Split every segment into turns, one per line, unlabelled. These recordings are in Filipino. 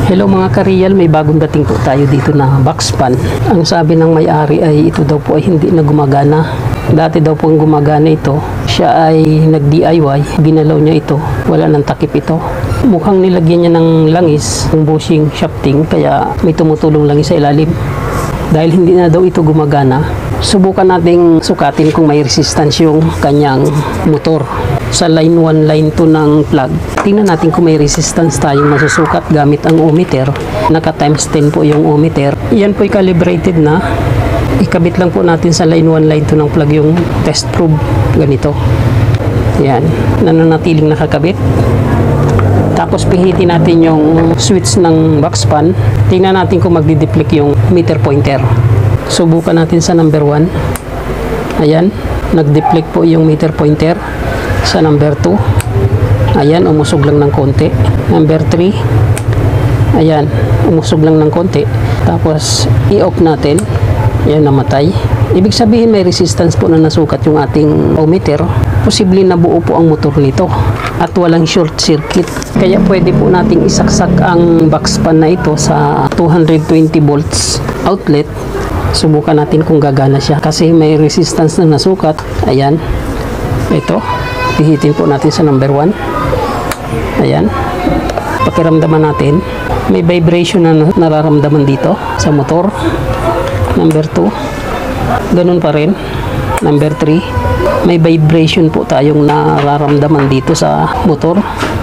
Hello mga ka-real, may bagong dating po tayo dito na box fan. Ang sabi ng may-ari ay ito daw po ay hindi na gumagana. Dati daw po ang gumagana ito. Siya ay nag-DIY, ginalaw niya ito. Wala nang takip ito. Mukhang nilagyan niya ng langis, ng bushing, shafting, kaya may tumutulong langis sa ilalim. Dahil hindi na daw ito gumagana, subukan nating sukatin kung may resistance yung kanyang motor. Sa line 1, line 2 ng plug, tingnan natin kung may resistance tayong masusukat gamit ang ohmmeter. Naka times 10 po yung ohmmeter. Yan po ay calibrated na. Ikabit lang po natin sa line 1, line 2 ng plug yung test probe. Ganito. Yan. Nananatiling nakakabit. Tapos pihitin natin yung switch ng box fan. Tingnan natin kung magdi-deflect yung meter pointer. Subukan natin sa number 1. Ayan. Nag-deflect po yung meter pointer. Sa number 2, ayan, umusog lang ng konti. Number 3, ayan, umusog lang ng konti. Tapos i-off natin, ayan, namatay. Ibig sabihin may resistance po na nasukat yung ating ohmmeter. Posible na buo po ang motor nito at walang short circuit. Kaya pwede po nating isaksak ang box fan na ito sa 220 volts outlet. Subukan natin kung gagana siya kasi may resistance na nasukat. Ayan, ito. Pihitin po natin sa number 1. Ayan. Pakiramdaman natin. May vibration na nararamdaman dito sa motor. Number 2. Ganun pa rin. Number 3. May vibration po tayong nararamdaman dito sa motor.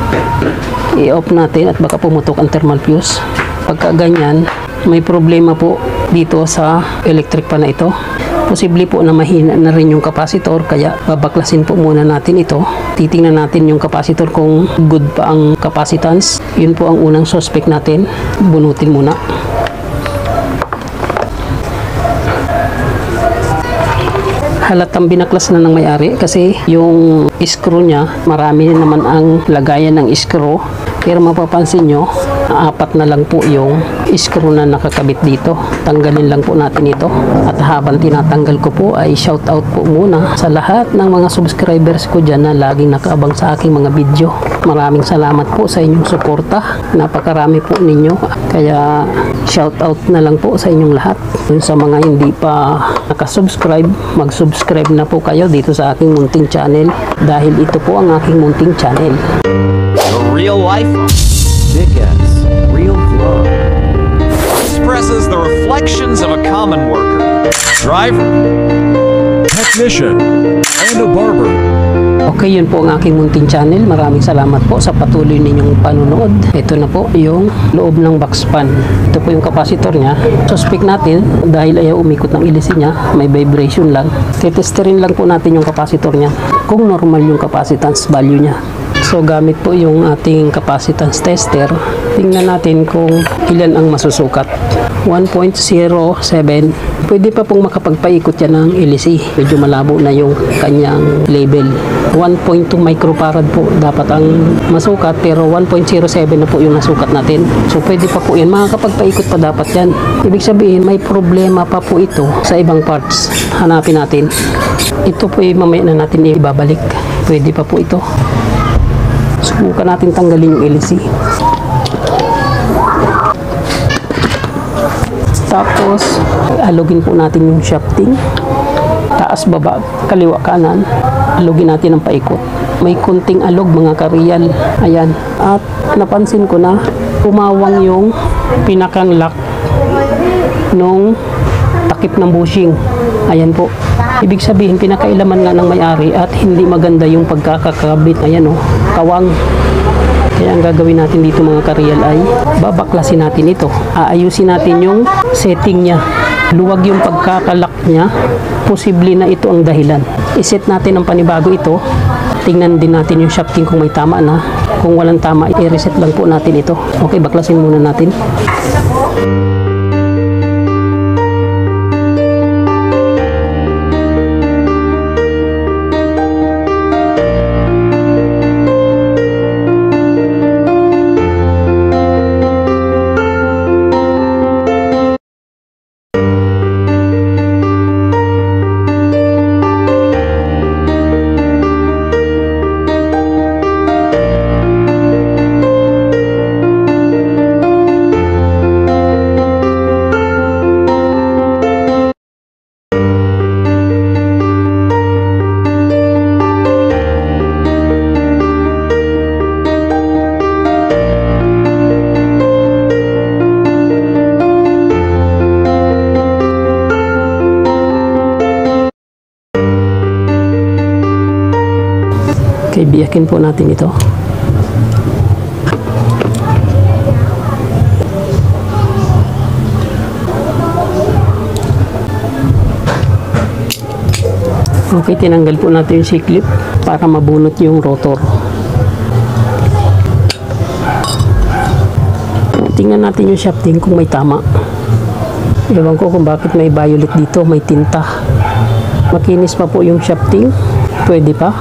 I-off natin at baka pumutok ang thermal fuse. Pagka ganyan, may problema po dito sa electric pan na ito. Posible po na mahina na rin yung kapasitor, kaya babaklasin po muna natin ito. Titingnan natin yung kapasitor kung good pa ang capacitance. Yun po ang unang suspect natin. Bunutin muna. Halatang binaklas na ng may-ari kasi yung screw niya, marami naman ang lagayan ng screw. Pero mapapansin nyo, 4 na lang po yung screw na nakakabit dito. Tanggalin lang po natin ito. At habang tinatanggal ko po ay shout out po muna sa lahat ng mga subscribers ko dyan na laging nakaabang sa aking mga video. Maraming salamat po sa inyong suporta. Napakarami po ninyo. Kaya shout out na lang po sa inyong lahat. Sa mga hindi pa nakasubscribe, mag-subscribe na po kayo dito sa aking munting channel. Dahil ito po ang aking munting channel.
Real life, Dick S. Real Vlog expresses the reflections of a common worker, driver, technician, and a barber.
Okay, yun po ang aking munting channel. Maraming salamat po sa patuloy ninyong panunood. Ito na po yung loob ng box fan. Ito po yung capacitor niya. Suspect natin dahil ayaw umikot ng ilisi niya. May vibration lang. Tetesterin lang po natin yung capacitor niya kung normal yung capacitance value niya. So gamit po yung ating capacitance tester. Tingnan natin kung ilan ang masusukat. 1.07. Pwede pa pong makapagpaikot yan ng LC. Medyo malabo na yung kanyang label. 1.2 microfarad po dapat ang masukat, pero 1.07 na po yung nasukat natin. So pwede pa po yan. Makakapagpaikot pa dapat yan. Ibig sabihin may problema pa po ito sa ibang parts. Hanapin natin. Ito po mamaya na natin ibabalik. Pwede pa po ito. Subukan natin tanggalin yung LC. Tapos, alugin po natin yung shafting. Taas, baba, kaliwa, kanan. Alugin natin ang paikot. May kunting alog mga ka-real. Ayan. At napansin ko na umawang yung pinakang lock nung takip ng bushing. Ayan po. Ibig sabihin, pinakailaman nga ng may-ari at hindi maganda yung pagkakakabit. Ayan o, kawang. Kaya ang gagawin natin dito mga ka-real ay babaklasin natin ito. Aayusin natin yung setting niya. Luwag yung pagkakalak niya. Posible na ito ang dahilan. Iset natin ang panibago ito. Tingnan din natin yung shafting kung may tama na. Kung walang tama, i-reset lang po natin ito. Okay, baklasin muna natin. Balikin po natin ito. Okay, tinanggal po natin yung C-clip para mabunot yung rotor. Tingnan natin yung shafting kung may tama. Ewan ko kung bakit may violet dito, may tinta. Makinis pa po yung shafting. Pwede pa.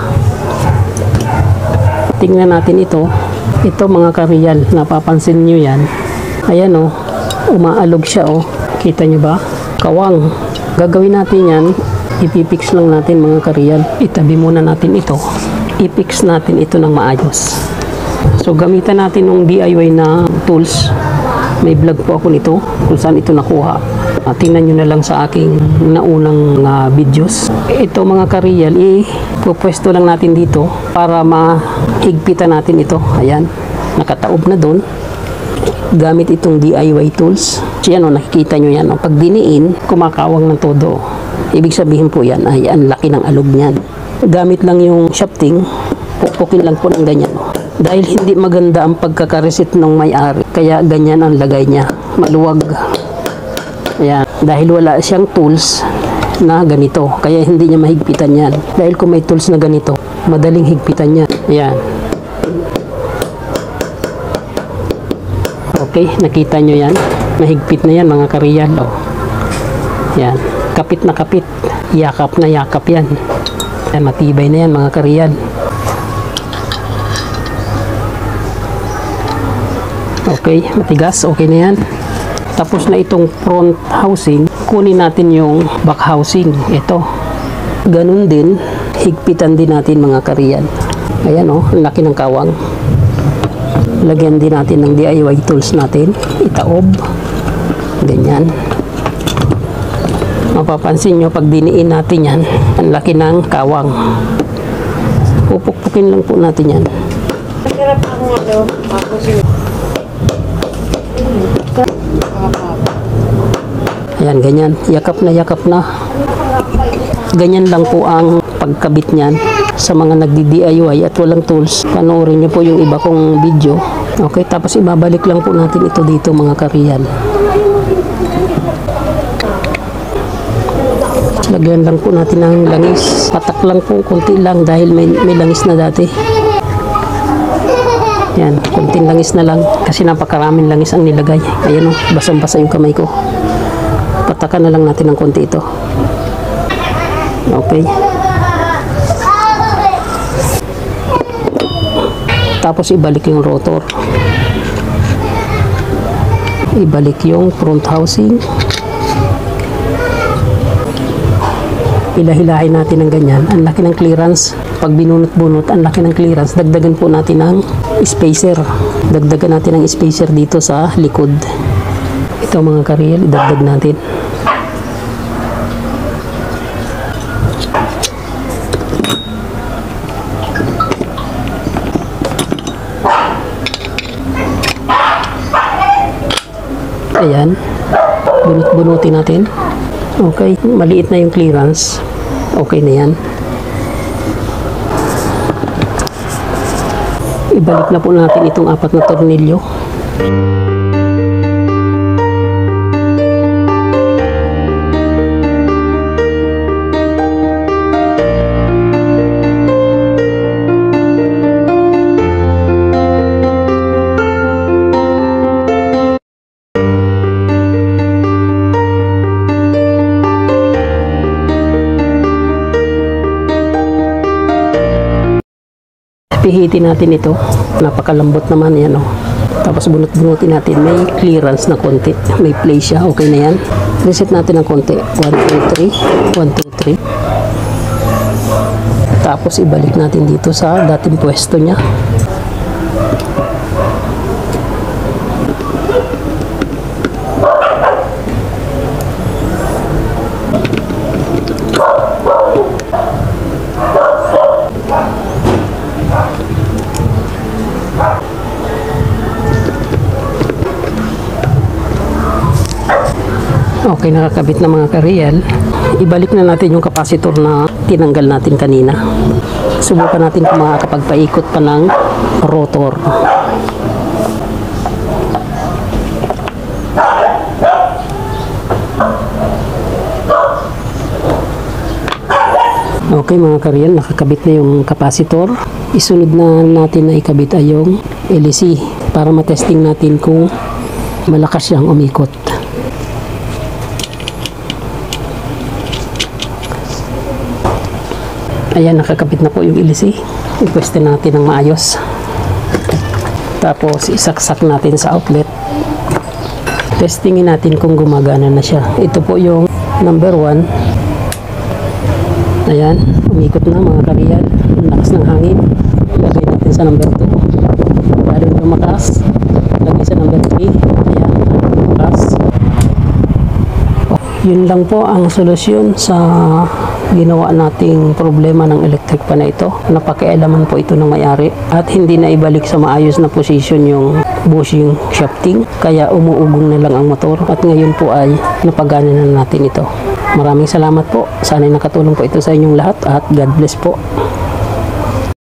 Tingnan natin ito. Ito mga kareal, napapansin nyo yan. Ayan o, umaalog siya o. Kita nyo ba? Kawang. Gagawin natin yan. Ipipix lang natin mga kareal. Itabi muna natin ito. Ipix natin ito ng maayos. So gamitan natin ng DIY na tools. May vlog po ako nito kung saan ito nakuha. Tingnan nyo na lang sa aking naunang videos. Ito mga kareal, pupwesto lang natin dito para mahigpitan natin ito. Ayan, nakataob na doon. Gamit itong DIY tools. So yan o, nakikita nyo yan o. Pag diniin, kumakawang ng todo. Ibig sabihin po yan ay ang laki ng alog niyan. Gamit lang yung shafting, pukpukin lang po ng ganyan. Dahil hindi maganda ang pagkakareset ng may-ari, kaya ganyan ang lagay niya. Maluwag. Ayan. Dahil wala siyang tools na ganito, kaya hindi niya mahigpitan yan. Dahil kung may tools na ganito, madaling higpitan yan. Ayan. Okay, nakita nyo yan. Mahigpit na yan mga kareal. Oh. Yan. Kapit na kapit. Yakap na yakap yan. Ayan, matibay na yan mga kareal. Okay, matigas. Okay na yan. Tapos na itong front housing, kunin natin yung back housing. Ito. Ganun din. Higpitan din natin mga kareal. Ayan o, laki ng kawang. Lagyan din natin ng DIY tools natin. Itaob. Ganyan. Mapapansin nyo, pag diniin natin yan, ang laki ng kawang. Pupukpukin lang po natin yan.
Masarap ang ano,
Ayan, ganyan. Yakap na yakap na. Ganyan lang po ang pagkabit niyan sa mga nagdi-DIY at walang tools. Panoorin nyo po yung iba kong video. Okay, tapos ibabalik lang po natin ito dito mga kareal. Lagyan lang po natin ng langis. Patak lang po, konti lang dahil may langis na dati. Yan, konting langis na lang kasi napakaraming langis ang nilagay. Ayan o, basang-basa yung kamay ko. Patakan na lang natin ng konti ito. Okay. Tapos ibalik yung rotor. Ibalik yung front housing. Hilahilahin natin ng ganyan. Ang laki ng clearance. Pag binunot-bunot, ang laki ng clearance. Dagdagan po natin ng spacer. Dagdagan natin ng spacer dito sa likod. Ito mga kareal, idagdag natin. Ayan. Bunot-bunutin natin. Okay, maliit na yung clearance. Okay na yan. Ibalik na po natin itong 4 na tornilyo. Pihitin natin ito. Napakalambot naman yan oh. Tapos bunot-bunutin natin. May clearance na konti. May play siya. Okay na yan. Reset natin ng konti. 1, 2, 3. 1, 2, 3. Tapos ibalik natin dito sa dating pwesto niya. Okay, nakakabit na mga kareal. Ibalik na natin yung capacitor na tinanggal natin kanina. Subukan natin kung makakapagpaikot pa ng rotor. Okay mga kariyan, nakakabit na yung capacitor. Isunod na natin na ikabit ay yung LEC para matesting natin kung malakas siyang umikot. Ayan, nakakabit na po yung LEC. I-pweste natin ng maayos. Tapos isaksak natin sa outlet. Testingin natin kung gumagana na siya. Ito po yung number 1. Ayan, umikot na mga kariyan. Ang lakas ng hangin. Lagay natin sa number 2. Lalo lumakas. Lagay sa number 3. Ayan, lumakas. Yun lang po ang solusyon sa ginawa nating problema ng electric pan na ito. Napakialaman po ito ng may-ari at hindi na ibalik sa maayos na position yung bushing shafting. Kaya umuugong na lang ang motor at ngayon po ay napagana na natin ito. Maraming salamat po. Sana'y nakatulong po ito sa inyong lahat at God bless po.